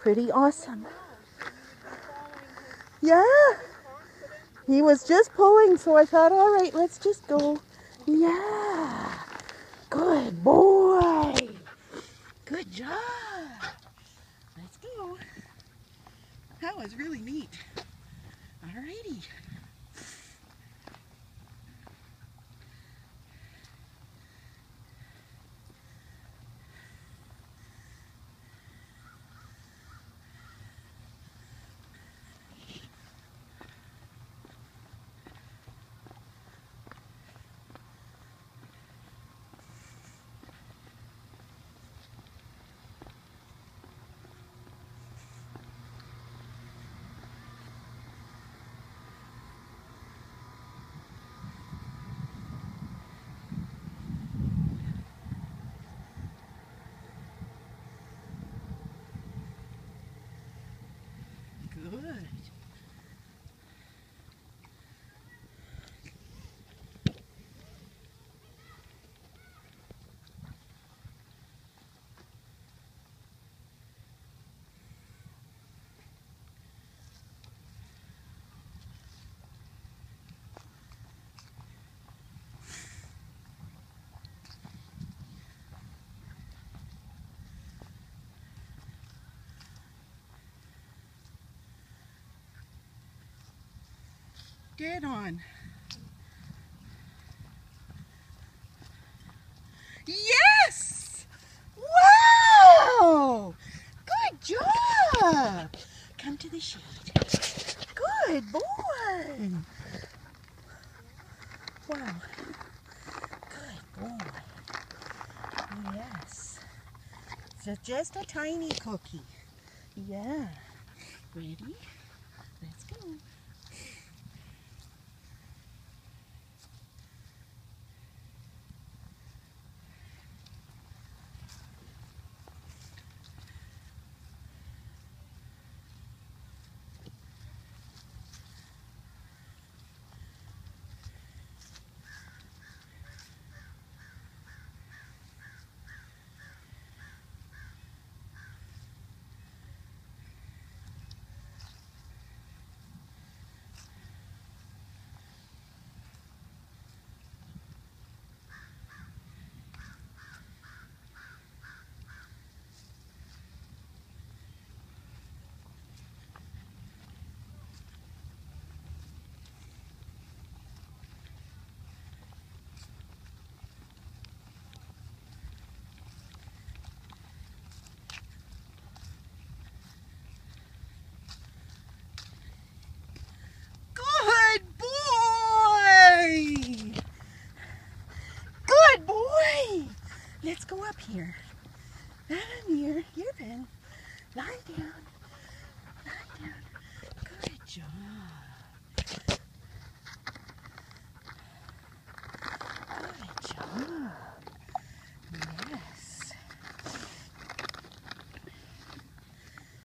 Pretty awesome. Yeah. He was just pulling, so I thought, all right, let's just go. Yeah. Good boy. Good job. Let's go. That was really neat. All righty. Good. Dead on. Yes! Wow! Good job! Come to the shade. Good boy! Wow. Good boy. Yes. So just a tiny cookie. Yeah. Ready? Let's go. Good boy! Good boy! Let's go up here. Here, Ben. Lie down.